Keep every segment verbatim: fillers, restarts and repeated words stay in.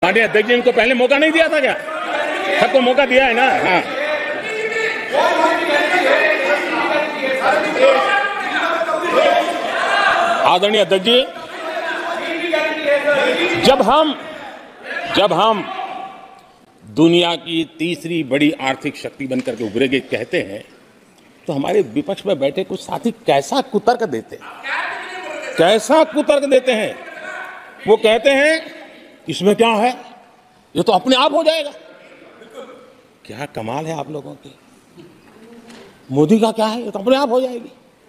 माननीय अध्यक्ष जी, इनको पहले मौका नहीं दिया था क्या? सबको मौका दिया है ना? हाँ। आदरणीय अध्यक्ष जी, जब हम जब हम दुनिया की तीसरी बड़ी आर्थिक शक्ति बनकर के उभरेंगे कहते हैं, तो हमारे विपक्ष में बैठे कुछ साथी कैसा कुतर्क देते हैं कैसा कुतर्क देते हैं। वो कहते हैं इसमें क्या है, ये तो अपने आप हो जाएगा। क्या कमाल है आप लोगों की। मोदी का क्या है, ये तो अपने आप हो जाएगी।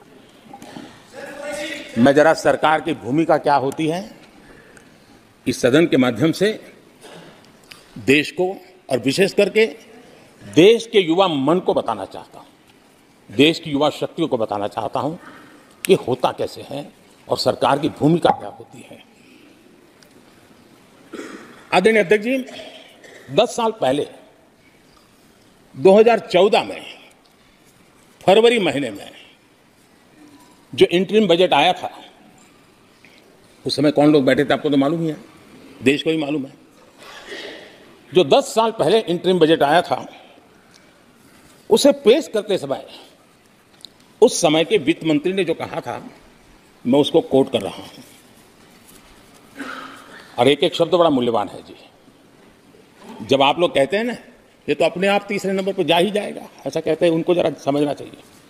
मैं जरा सरकार की भूमिका क्या होती है इस सदन के माध्यम से देश को और विशेष करके देश के युवा मन को बताना चाहता हूं, देश की युवा शक्तियों को बताना चाहता हूं कि होता कैसे है और सरकार की भूमिका क्या होती है। आदरणीय अध्यक्ष जी, दस साल पहले दो हज़ार चौदह में फरवरी महीने में जो इंटरिम बजट आया था, उस समय कौन लोग बैठे थे आपको तो मालूम ही है, देश को ही मालूम है। जो दस साल पहले इंटरिम बजट आया था, उसे पेश करते समय उस समय के वित्त मंत्री ने जो कहा था, मैं उसको कोट कर रहा हूं, और एक एक शब्द बड़ा मूल्यवान है जी। जब आप लोग कहते हैं ना ये तो अपने आप तीसरे नंबर पर जा ही जाएगा, ऐसा कहते हैं, उनको जरा समझना चाहिए।